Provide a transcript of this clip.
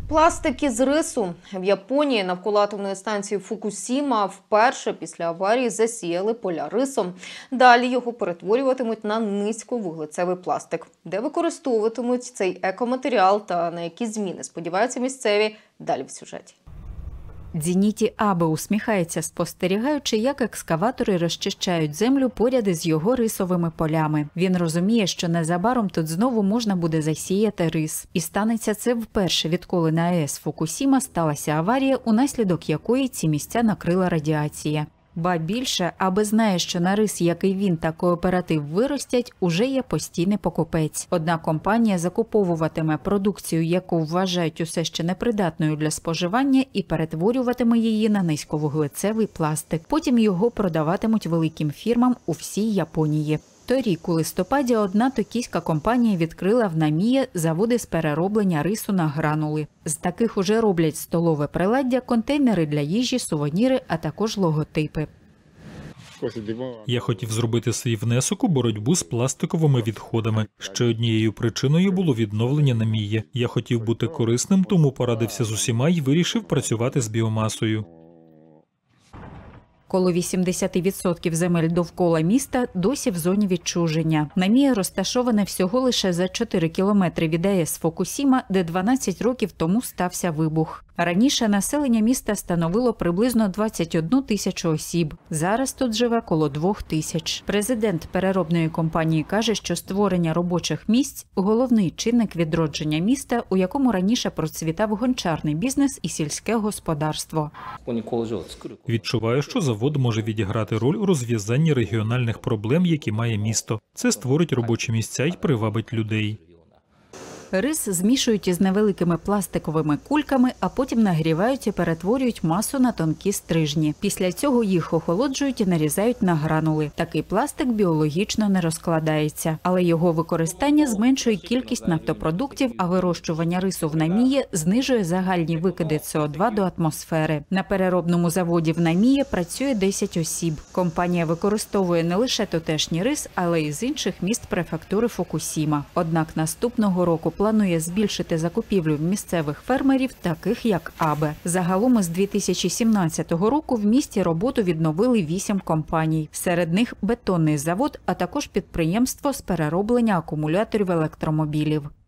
Пластик із рису. В Японії навколо атомної станції Фукусіма вперше після аварії засіяли поля рисом. Далі його перетворюватимуть на низьковуглецевий пластик. Де використовуватимуть цей екоматеріал та на які зміни сподіваються місцеві, далі в сюжеті. Дзініті Абе усміхається, спостерігаючи, як екскаватори розчищають землю поряд із його рисовими полями. Він розуміє, що незабаром тут знову можна буде засіяти рис. І станеться це вперше, відколи на АЕС Фукусіма сталася аварія, унаслідок якої ці місця накрила радіація. Ба більше, Абе знає, що на рис, який він та кооператив виростять, уже є постійний покупець. Одна компанія закуповуватиме продукцію, яку вважають усе ще непридатною для споживання, і перетворюватиме її на низьковуглецевий пластик. Потім його продаватимуть великим фірмам у всій Японії. Торік у листопаді одна токійська компанія відкрила в Наміє заводи з перероблення рису на гранули. З таких уже роблять столове приладдя, контейнери для їжі, сувеніри, а також логотипи. Я хотів зробити свій внесок у боротьбу з пластиковими відходами. Ще однією причиною було відновлення Намії. Я хотів бути корисним, тому порадився з усіма і вирішив працювати з біомасою. Коло 80% земель довкола міста досі в зоні відчуження. Намія розташоване всього лише за 4 кілометри від АЕС Фукусіма, де 12 років тому стався вибух. Раніше населення міста становило приблизно 21 тисячу осіб. Зараз тут живе коло 2 тисяч. Президент переробної компанії каже, що створення робочих місць – головний чинник відродження міста, у якому раніше процвітав гончарний бізнес і сільське господарство. Відчуваю, що завод може відіграти роль у розв'язанні регіональних проблем, які має місто. Це створить робочі місця і привабить людей. Рис змішують із невеликими пластиковими кульками, а потім нагрівають і перетворюють масу на тонкі стрижні. Після цього їх охолоджують і нарізають на гранули. Такий пластик біологічно не розкладається, але його використання зменшує кількість нафтопродуктів, а вирощування рису в Намії знижує загальні викиди СО2 до атмосфери. На переробному заводі в Намії працює 10 осіб. Компанія використовує не лише тутешній рис, але й з інших міст префектури Фукусіма. Однак наступного року планує збільшити закупівлю в місцевих фермерів, таких як Абе. Загалом із 2017 року в місті роботу відновили 8 компаній. Серед них бетонний завод, а також підприємство з перероблення акумуляторів електромобілів.